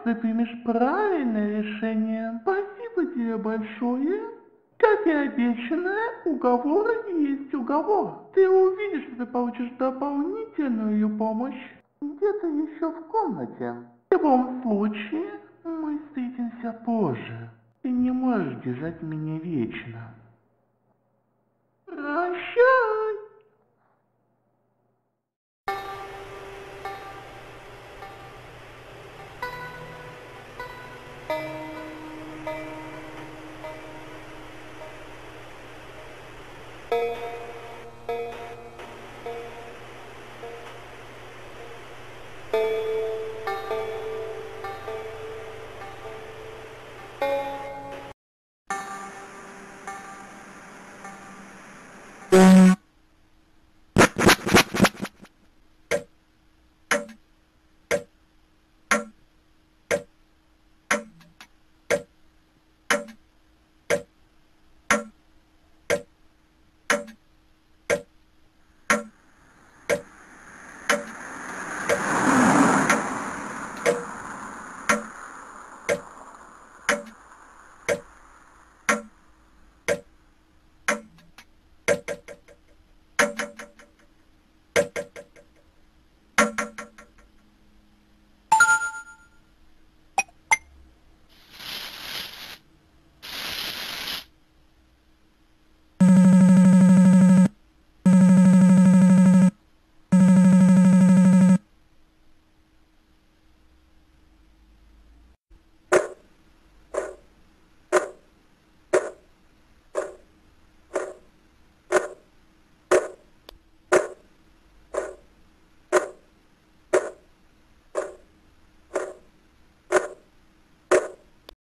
ты примешь правильное решение. Спасибо тебе большое. Как и обещано, уговор есть уговор. Ты увидишь, что ты получишь дополнительную помощь где-то еще в комнате. В любом случае, мы встретимся позже. Ты не можешь держать меня вечно. Прощай!